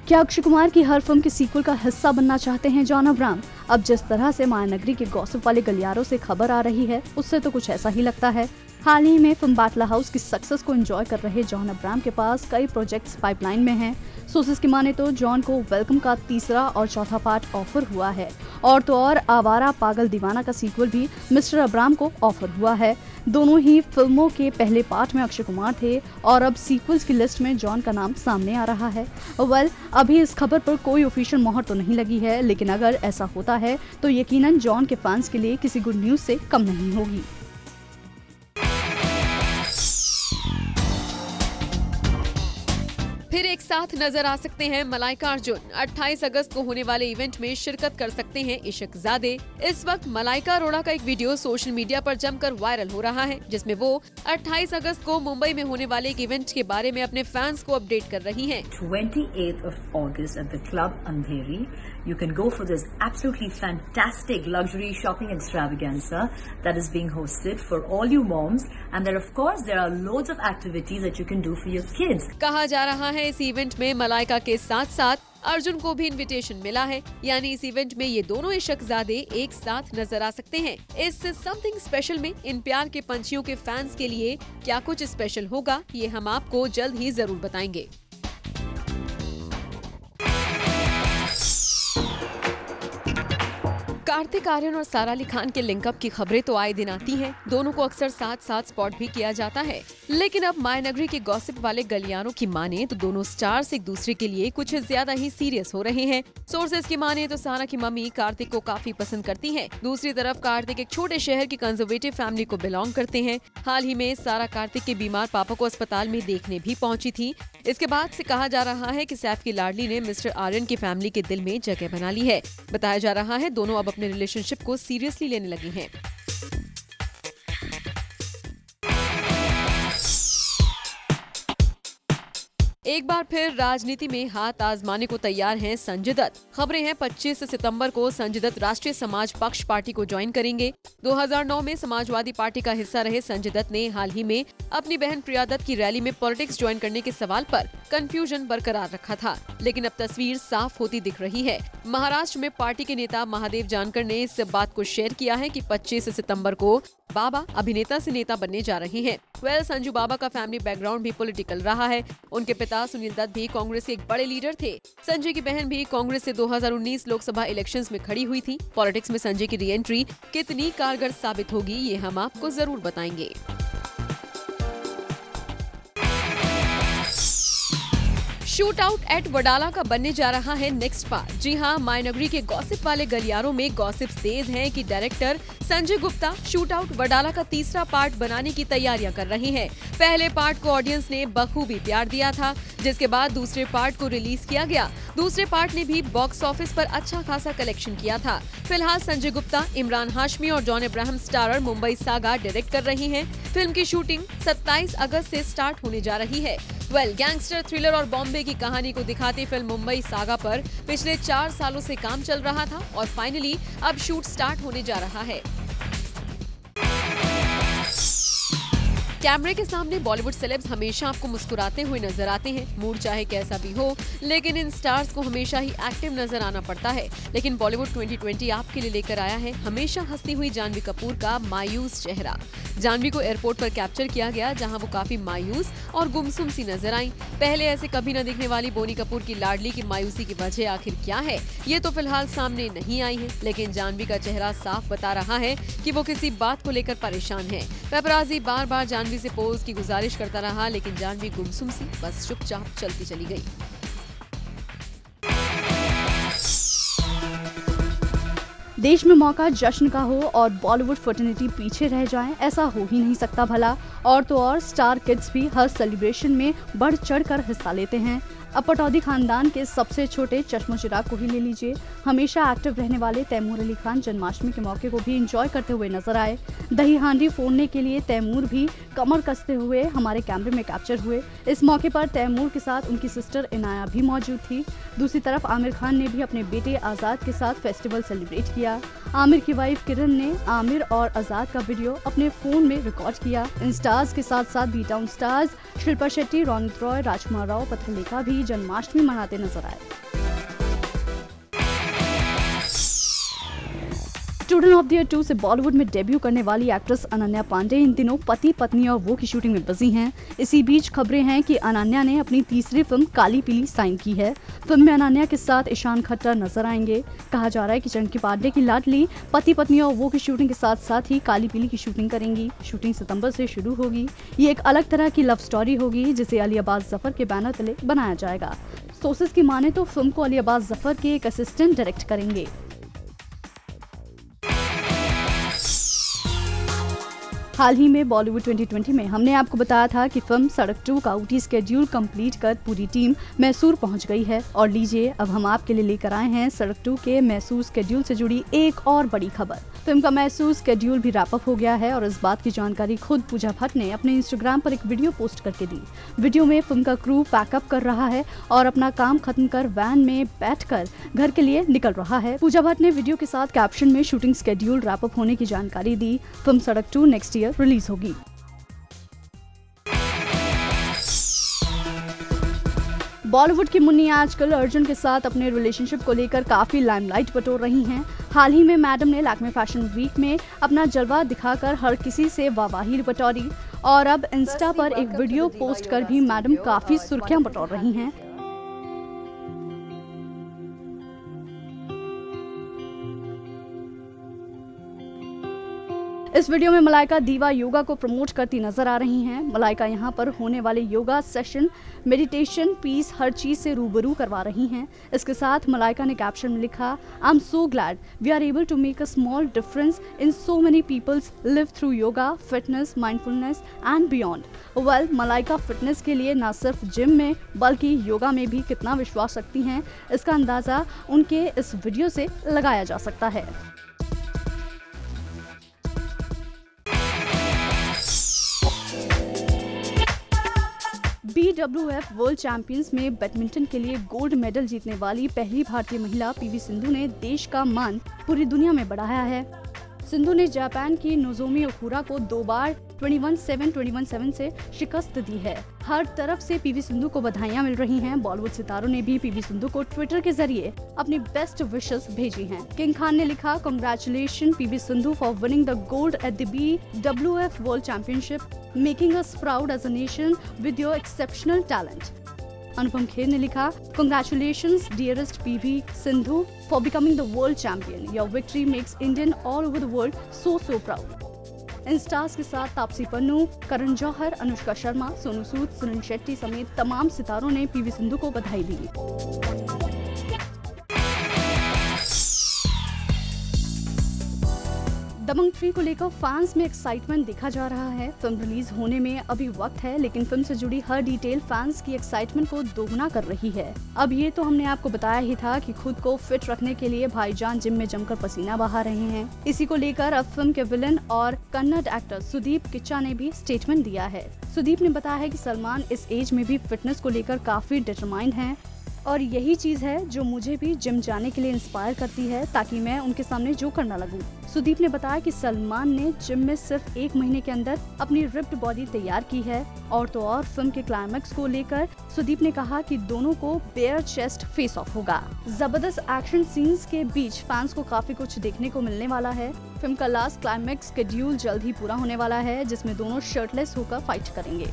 क्या अक्षय कुमार की हर फिल्म के सीक्वल का हिस्सा बनना चाहते हैं जॉन अब्राहम? अब जिस तरह से मायानगरी के गॉसिप वाले गलियारों से खबर आ रही है, उससे तो कुछ ऐसा ही लगता है। हाल ही में फिल्म बैटला हाउस की सक्सेस को एंजॉय कर रहे जॉन अब्राहम के पास कई प्रोजेक्ट्स पाइपलाइन में हैं। सोर्सेज की माने तो जॉन को वेलकम का तीसरा और चौथा पार्ट ऑफर हुआ है, और तो और आवारा पागल दीवाना का सीक्वल भी मिस्टर अब्राहम को ऑफर हुआ है। दोनों ही फिल्मों के पहले पार्ट में अक्षय कुमार थे और अब सीक्वल्स की लिस्ट में जॉन का नाम सामने आ रहा है। अभी इस खबर पर कोई ऑफिशियल मोहर तो नहीं लगी है, लेकिन अगर ऐसा होता है तो यकीनन जॉन के फैंस के लिए किसी गुड न्यूज से कम नहीं होगी। फिर एक साथ नजर आ सकते हैं मलाइका अर्जुन। 28 अगस्त को होने वाले इवेंट में शिरकत कर सकते हैं इश्कजादे। इस वक्त मलाइका अरोड़ा का एक वीडियो सोशल मीडिया पर जमकर वायरल हो रहा है, जिसमें वो 28 अगस्त को मुंबई में होने वाले एक इवेंट के बारे में अपने फैंस को अपडेट कर रही हैं। 28th of August at the Club Andheri, you can go for this absolutely fantastic luxury shopping extravaganza that is being hosted for all you moms, and there of course there are loads of activities that you can do for your kids. कहा जा रहा है इस event में मलाइका के साथ साथ अर्जुन को भी इनविटेशन मिला है, यानी इस इवेंट में ये दोनों इश्कजादे एक साथ नजर आ सकते हैं। इस समथिंग स्पेशल में इन प्यार के पंछियों के फैंस के लिए क्या कुछ स्पेशल होगा, ये हम आपको जल्द ही जरूर बताएंगे। कार्तिक आर्यन और सारा अली खान के लिंकअप की खबरें तो आए दिन आती हैं। दोनों को अक्सर साथ साथ स्पॉट भी किया जाता है, लेकिन अब मायानगरी के गॉसिप वाले गलियारों की माने तो दोनों स्टार्स एक दूसरे के लिए कुछ ज्यादा ही सीरियस हो रहे हैं। सोर्सेज की माने तो सारा की मम्मी कार्तिक को काफी पसंद करती हैं। दूसरी तरफ कार्तिक एक छोटे शहर की कंजर्वेटिव फैमिली को बिलोंग करते हैं। हाल ही में सारा कार्तिक के बीमार पापा को अस्पताल में देखने भी पहुंची थी। इसके बाद से कहा जा रहा है कि सैफ की लाडली ने मिस्टर आर्यन की फैमिली के दिल में जगह बना ली है। बताया जा रहा है दोनों अब अपने रिलेशनशिप को सीरियसली लेने लगे हैं। एक बार फिर राजनीति में हाथ आजमाने को तैयार हैं संजय दत्त। खबरें हैं 25 सितंबर को संजय दत्त राष्ट्रीय समाज पक्ष पार्टी को ज्वाइन करेंगे। 2009 में समाजवादी पार्टी का हिस्सा रहे संजय दत्त ने हाल ही में अपनी बहन प्रिया दत्त की रैली में पॉलिटिक्स ज्वाइन करने के सवाल पर कंफ्यूजन बरकरार रखा था, लेकिन अब तस्वीर साफ होती दिख रही है। महाराष्ट्र में पार्टी के नेता महादेव जानकर ने इस बात को शेयर किया है कि 25 सितंबर को बाबा अभिनेता से नेता बनने जा रहे हैं। संजू बाबा का फैमिली बैकग्राउंड भी पॉलिटिकल रहा है। उनके पिता सुनील दत्त भी कांग्रेस के एक बड़े लीडर थे। संजय की बहन भी कांग्रेस से 2019 लोकसभा इलेक्शंस में खड़ी हुई थी। पॉलिटिक्स में संजय की रीएंट्री कितनी कारगर साबित होगी, ये हम आपको जरूर बताएंगे। शूट आउट एट वडाला का बनने जा रहा है नेक्स्ट पार्ट। जी हाँ, मायानगरी के गॉसिप वाले गलियारों में गॉसिप्स तेज हैं कि director Sanjay Gupta shoot out Wadala का तीसरा पार्ट बनाने की तैयारियां कर रहे हैं। पहले पार्ट को ऑडियंस ने बखूबी प्यार दिया था, जिसके बाद दूसरे पार्ट को रिलीज किया गया। दूसरे पार्ट ने भी बॉक्स ऑफिस पर अच्छा खासा कलेक्शन किया था। फिलहाल संजय गुप्ता, इमरान हाशमी और John Abraham starrer Mumbai saga direct कर रही हैं। फिल्म की शूटिंग 27 अगस्त से स्टार्ट होने जा रही है। गैंगस्टर थ्रिलर और बॉम्बे की कहानी को दिखाती फिल्म मुंबई सागा पर पिछले 4 सालों से काम चल रहा था और फाइनली अब शूट स्टार्ट होने जा रहा है। कैमरे के सामने बॉलीवुड सेलेब्स हमेशा आपको मुस्कुराते हुए नजर आते हैं। मूड चाहे कैसा भी हो, लेकिन इन स्टार्स को हमेशा ही एक्टिव नजर आना पड़ता है। लेकिन बॉलीवुड 2020 आपके लिए लेकर आया है हमेशा हंसती हुई जानवी कपूर का मायूस चेहरा। जानवी को एयरपोर्ट पर कैप्चर किया गया, जहां वो काफी मायूस और गुमसुम सी नजर आई। पहले ऐसे कभी न दिखने वाली बोनी कपूर की लाडली की मायूसी की वजह आखिर क्या है, ये तो फिलहाल सामने नहीं आई है, लेकिन जानवी का चेहरा साफ बता रहा है कि वो किसी बात को लेकर परेशान है। पेपराजी बार बार जानवी से पोज की गुजारिश करता रहा, लेकिन जानवी गुमसुम सी बस चुपचाप चलती चली गई। देश में मौका जश्न का हो और बॉलीवुड फर्टिनिटी पीछे रह जाए, ऐसा हो ही नहीं सकता भला। और तो और स्टार किड्स भी हर सेलिब्रेशन में बढ़ चढ़कर हिस्सा लेते हैं। अब पटौदी खानदान के सबसे छोटे चश्मो चिराग को ही ले लीजिए। हमेशा एक्टिव रहने वाले तैमूर अली खान जन्माष्टमी के मौके को भी एंजॉय करते हुए नजर आए। दही हांडी फोड़ने के लिए तैमूर भी कमर कसते हुए हमारे कैमरे में कैप्चर हुए। इस मौके पर तैमूर के साथ उनकी सिस्टर इनाया भी मौजूद थी। दूसरी तरफ आमिर खान ने भी अपने बेटे आजाद के साथ फेस्टिवल सेलिब्रेट किया। आमिर की वाइफ किरण ने आमिर और आजाद का वीडियो अपने फोन में रिकॉर्ड किया। इन स्टार्स के साथ साथ B town stars Shilpa Shetty, Ronit Roy, Rajkummar Rao, Patralekha भी जन्माष्टमी मनाते नजर आए। स्टूडेंट ऑफ द ईयर 2 से बॉलीवुड में डेब्यू करने वाली एक्ट्रेस अनन्या पांडे इन दिनों पति पत्नी और वो की शूटिंग में बिजी हैं। इसी बीच खबरें हैं कि अनन्या ने अपनी तीसरी फिल्म काली पीली साइन की है। फिल्म में अनन्या के साथ ईशान खट्टर नजर आएंगे। कहा जा रहा है कि चंकी पांडे की लाडली पति पत्नी और वो की शूटिंग के साथ साथ ही काली पीली की शूटिंग करेंगी। शूटिंग सितंबर से शुरू होगी। ये एक अलग तरह की लव स्टोरी होगी जिसे अली अब्बास जफर के बैनर तले बनाया जाएगा। सोर्सेज की माने तो फिल्म को अली अब्बास जफर के एक असिस्टेंट डायरेक्ट करेंगे। हाल ही में बॉलीवुड 2020 में हमने आपको बताया था कि फिल्म सड़क 2 का OT स्केड्यूल कंप्लीट कर पूरी टीम मैसूर पहुंच गई है। और लीजिए अब हम आपके लिए लेकर आए हैं सड़क 2 के मैसूर स्केड्यूल से जुड़ी एक और बड़ी खबर। फिल्म का मैसूर स्केड्यूल भी रैप अप हो गया है और इस बात की जानकारी खुद पूजा भट्ट ने अपने इंस्टाग्राम पर एक वीडियो पोस्ट करके दी। वीडियो में फिल्म का क्रू पैकअप कर रहा है और अपना काम खत्म कर वैन में बैठकर घर के लिए निकल रहा है। पूजा भट्ट ने वीडियो के साथ कैप्शन में शूटिंग स्केड्यूल रैप अप होने की जानकारी दी। फिल्म सड़क 2 नेक्स्ट ईयर रिलीज होगी। बॉलीवुड की मुन्नी आजकल अर्जुन के साथ अपने रिलेशनशिप को लेकर काफी लाइमलाइट बटोर रही हैं। हाल ही में मैडम ने लैक्मे फैशन वीक में अपना जलवा दिखाकर हर किसी से वाहवाही बटोरी और अब इंस्टा पर एक वीडियो पोस्ट कर भी मैडम काफी सुर्खियां बटोर रही हैं। इस वीडियो में मलाइका दीवा योगा को प्रमोट करती नजर आ रही हैं। मलाइका यहाँ पर होने वाले योगा सेशन, मेडिटेशन, पीस हर चीज से रूबरू करवा रही हैं। इसके साथ मलाइका ने कैप्शन में लिखा, I am so glad we are able to make a small difference in so many peoples live through yoga, fitness, mindfulness and beyond. Well, Malaika fitness के लिए न सिर्फ जिम में बल्कि योगा में भी कितना विश्वास रखती हैं, इसका अंदाजा उनके इस वीडियो से लगाया जा सकता है। BWF वर्ल्ड चैंपियंस में बैडमिंटन के लिए गोल्ड मेडल जीतने वाली पहली भारतीय महिला PV सिंधु ने देश का मान पूरी दुनिया में बढ़ाया है। सिंधु ने जापान की नोजोमी ओकुरा को 2 बार 21-7, 21-7 से शिकस्त दी है। हर तरफ से PV सिंधु को बधाइयां मिल रही हैं। बॉलीवुड सितारों ने भी PV सिंधु को ट्विटर के जरिए अपनी बेस्ट विशेस भेजी हैं। किंग खान ने लिखा, congratulation PV Sindhu for winning the gold at the BWF world championship, making us proud as a nation with your exceptional talent. Anupam Kher ने लिखा, congratulations dearest PV Sindhu for becoming the world champion, your victory makes Indian all over the world so proud. इन stars के साथ तापसी पन्नू, करण जौहर, अनुष्का शर्मा, सोनू सूद, सुनील शेट्टी समेत तमाम सितारों ने PV Sindhu को बधाई दी। दबंग 3 को लेकर फैंस में एक्साइटमेंट देखा जा रहा है। फिल्म रिलीज होने में अभी वक्त है, लेकिन फिल्म से जुड़ी हर डिटेल फैंस की एक्साइटमेंट को दोगुना कर रही है। अब ये तो हमने आपको बताया ही था कि खुद को फिट रखने के लिए भाईजान जिम में जमकर पसीना बहा रहे हैं। इसी को लेकर अब फिल्म के विलन और कन्नड़ एक्टर सुदीप किच्चा ने भी स्टेटमेंट दिया है। सुदीप ने बताया है कि सलमान इस एज में भी फिटनेस को लेकर काफी डिटरमाइंड हैं और यही चीज है जो मुझे भी जिम जाने के लिए इंस्पायर करती है ताकि मैं उनके सामने जो करना लगूं। सुदीप ने बताया कि सलमान ने जिम में सिर्फ 1 महीने के अंदर अपनी रिप्ड बॉडी तैयार की है। और तो और फिल्म के क्लाइमैक्स को लेकर सुदीप ने कहा कि दोनों को बेयर चेस्ट फेस ऑफ होगा। जबरदस्त एक्शन सीन्स के बीच फैंस को काफी कुछ देखने को मिलने वाला है। फिल्म का लास्ट क्लाइमैक्स शेड्यूल जल्द ही पूरा होने वाला है, जिसमें दोनों शर्टलेस होकर फाइट करेंगे।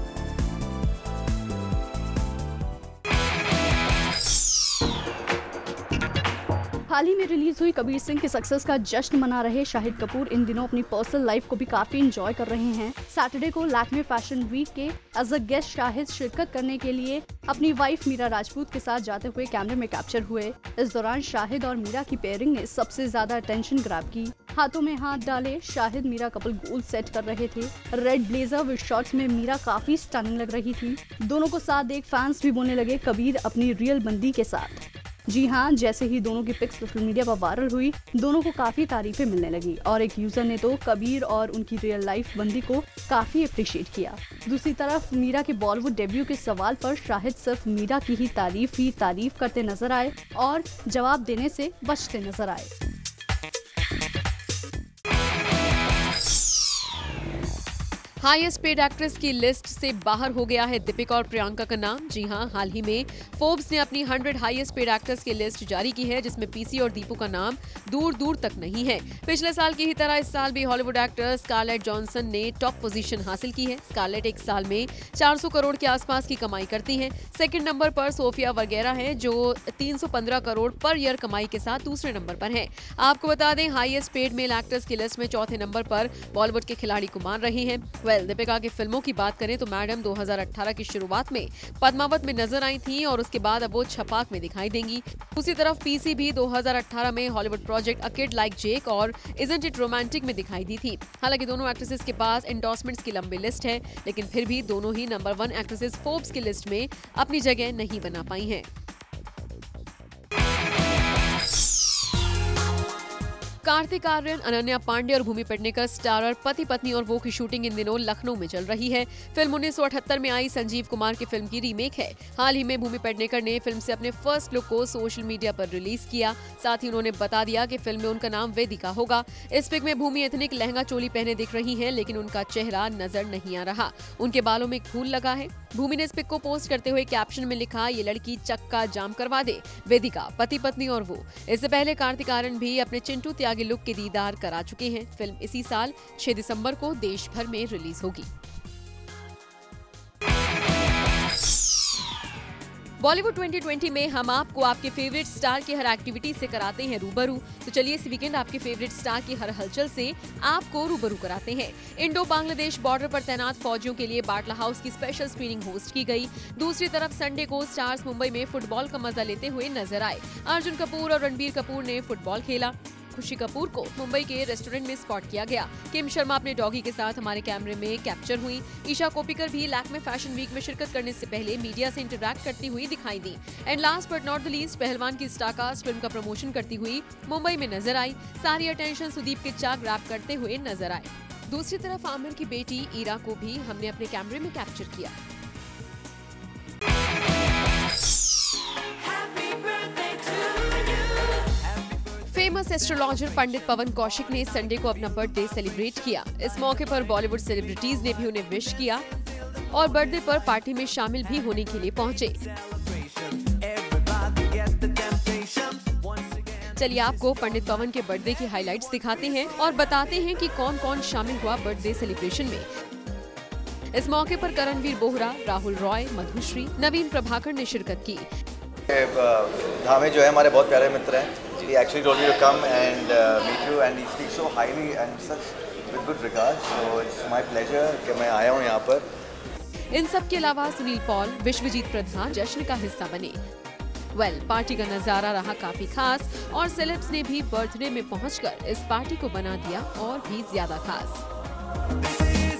हाल ही में रिलीज हुई कबीर सिंह के सक्सेस का जश्न मना रहे शाहिद कपूर इन दिनों अपनी पर्सनल लाइफ को भी काफी एंजॉय कर रहे हैं। सैटरडे को लैक्मे फैशन वीक के एज अ गेस्ट शाहिद शिरकत करने के लिए अपनी वाइफ मीरा राजपूत के साथ जाते हुए कैमरे में कैप्चर हुए। इस दौरान शाहिद और मीरा की पेयरिंग ने सबसे ज्यादा अटेंशन ग्रैब की। हाथों में हाथ डाले Shahid Mira couple goal set कर रहे थे। रेड ब्लेजर विद शॉर्ट्स में मीरा काफी स्टनिंग लग रही थी। दोनों को साथ देख फैंस भी बोलने लगे कबीर अपनी रियल बंदी के साथ। जी हाँ, जैसे ही दोनों की पिक्स सोशल मीडिया पर वायरल हुई, दोनों को काफी तारीफें मिलने लगी और एक यूजर ने तो कबीर और उनकी रियल लाइफ बंदी को काफी अप्रिशिएट किया। दूसरी तरफ मीरा के बॉलीवुड डेब्यू के सवाल पर शाहिद सिर्फ मीरा की ही तारीफ करते नजर आए और जवाब देने से बचते नजर आए। हाईएस्ट पेड एक्ट्रेस की लिस्ट से बाहर हो गया है दीपिका और प्रियंका का नाम। जी हां, हाल ही में फोर्ब्स ने अपनी 100 हाईएस्ट पेड एक्ट्रेस की लिस्ट जारी की है, जिसमें पीसी और दीपू का नाम दूर दूर तक नहीं है। पिछले साल की ही तरह इस साल भी हॉलीवुड एक्टर स्कारलेट जॉनसन ने टॉप पोजीशन हासिल की है। स्कारलेट एक साल में 400 करोड़ के आसपास की कमाई करती हैं। सेकंड नंबर पर सोफिया वगैरह है, जो 315 करोड़ पर ईयर कमाई के साथ दूसरे नंबर पर है। आपको बता दें, हाईएस्ट पेड मेल एक्टर्स की लिस्ट में चौथे नंबर पर बॉलीवुड के खिलाड़ी कुमार रहे हैं। दीपिका की फिल्मों की बात करें तो मैडम 2018 की शुरुआत में पद्मावत में नजर आई थी और उसके बाद अब वो छपाक में दिखाई देंगी। दूसरी तरफ पीसी भी 2018 में Hollywood project a kid like Jake और इजंट इट रोमांटिक में दिखाई दी थी। हालांकि दोनों एक्ट्रेसेस के पास एंडोर्समेंट्स की लंबी लिस्ट है, लेकिन फिर भी दोनों ही नंबर 1 एक्ट्रेसेस फोर्ब्स की लिस्ट में अपनी जगह नहीं बना पाई हैं। कार्तिक आर्यन, अनन्या पांडे और भूमि पेडनेकर स्टारर पति पत्नी और वो की शूटिंग इन दिनों लखनऊ में चल रही है। फिल्म 1978 में आई संजीव कुमार की फिल्म की रीमेक है। हाल ही में भूमि पेडनेकर ने फिल्म से अपने फर्स्ट लुक को सोशल मीडिया पर रिलीज किया। साथ ही उन्होंने बता दिया कि फिल्म में उनका नाम वेदिका होगा। इस पिक में भूमि एथनिक लहंगा चोली पहने दिख रही है, लेकिन उनका चेहरा नजर नहीं आ रहा। उनके बालों में एक फूल लगा है। भूमि ने इस पिक को पोस्ट करते हुए कैप्शन में लिखा, ये लड़की चक्का जाम करवा दे, वेदिका पति पत्नी और वो। इससे पहले कार्तिक आर्यन भी अपने चिंटू त्यागी लुक के दीदार करा चुके हैं। फिल्म इसी साल 6 दिसंबर को देश भर में रिलीज होगी। बॉलीवुड 2020 में हम आपको आपके फेवरेट स्टार की हर एक्टिविटी से कराते हैं रूबरू। तो चलिए इस वीकेंड आपके फेवरेट स्टार की हर हलचल से आपको रूबरू कराते हैं। इंडो बांग्लादेश बॉर्डर पर तैनात फौजियों के लिए बाटला हाउस की स्पेशल स्क्रीनिंग होस्ट की गई। दूसरी तरफ संडे को स्टार्स मुंबई में फुटबॉल का मजा लेते हुए नजर आए। अर्जुन कपूर और रणबीर कपूर ने फुटबॉल खेला। खुशी कपूर को मुंबई के रेस्टोरेंट में स्पॉट किया गया। किम शर्मा अपने डॉगी के साथ हमारे कैमरे में कैप्चर हुई। ईशा कोप्पिकर भी लैक्मे फैशन वीक में शिरकत करने से पहले मीडिया से इंटरैक्ट करती हुई दिखाई दी। And last but not the least, Pehlwaan की स्टारकास्ट फिल्म का प्रमोशन करती हुई मुंबई में नजर आई। सारी अटेंशन सुदीप किच्चा ग्रैब करते हुए नजर आए। दूसरी तरफ आमिर की बेटी ईरा को भी हमने अपने कैमरे में कैप्चर किया। फेमस एस्ट्रोलॉजर पंडित पवन कौशिक ने संडे को अपना बर्थडे सेलिब्रेट किया। इस मौके पर बॉलीवुड सेलिब्रिटीज ने भी उन्हें विश किया और बर्थडे पर पार्टी में शामिल भी होने के लिए पहुंचे। चलिए आपको पंडित पवन के बर्थडे की हाइलाइट्स दिखाते हैं और बताते हैं कि कौन कौन शामिल हुआ बर्थडे सेलिब्रेशन में। इस मौके पर करणवीर बोहरा, राहुल रॉय, मधुश्री, नवीन प्रभाकर ने शिरकत की। धामे जो है हमारे बहुत प्यारे मित्र हैं। He actually told me to come and meet you and he speaks so highly and such with good regards. So it's my pleasure कि मैं आया हूँ यहाँ पर। इन सब के अलावा सुनील पॉल, विश्वजीत प्रधान जश्न का हिस्सा बने। पार्टी का नजारा रहा काफी खास और सेलेब्स ने भी बर्थडे में पहुंचकर इस पार्टी को बना दिया और भी ज्यादा खास।